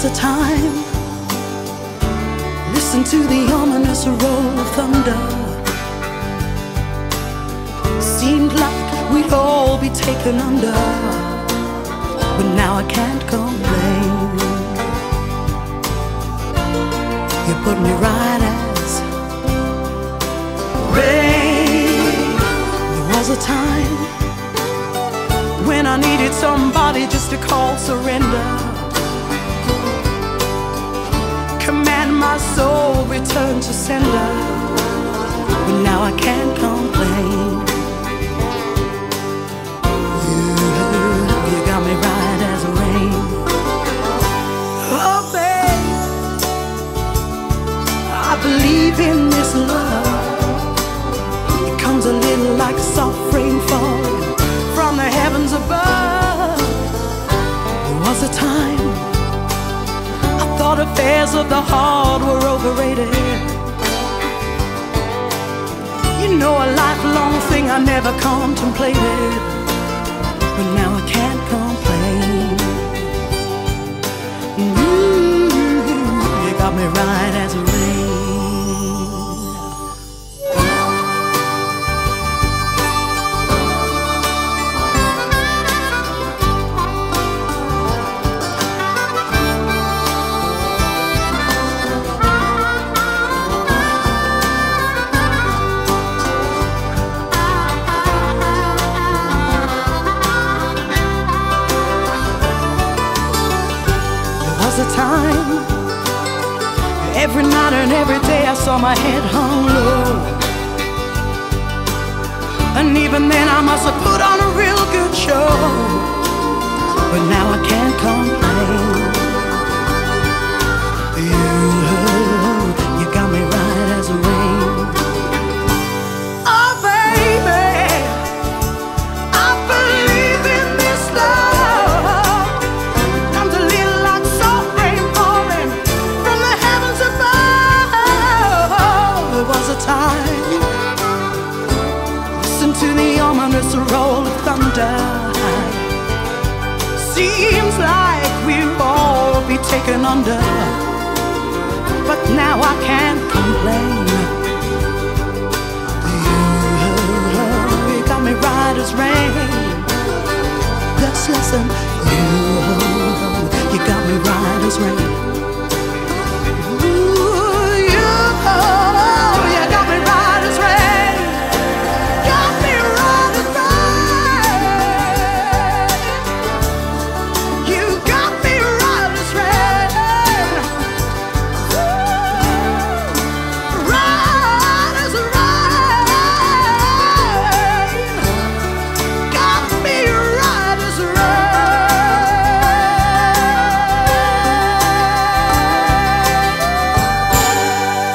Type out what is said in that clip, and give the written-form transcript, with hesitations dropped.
a time, listen to the ominous roll of thunder. Seemed like we'd all be taken under, but now I can't complain. You put me right as rain. There was a time when I needed somebody just to call surrender. Command my soul, return to sender, but now I can't complain. You got me right as rain. Oh babe, I believe in this love. It comes a little like soft rain falling from the heavens above. There was a time I thought affairs of the heart were overrated. You know, a lifelong thing I never contemplated, but now I can't complain. You got me right as rain. A time, every night and every day I saw my head hung low, and even then I must have put on a real good show, but now I can't complain. You got me right as rain. Oh baby, I believe in this love. It comes a little like soft rain falling from the heavens above. There was a time, listen to the ominous roll of thunder. Seems like we'll all be taken under, but now I can't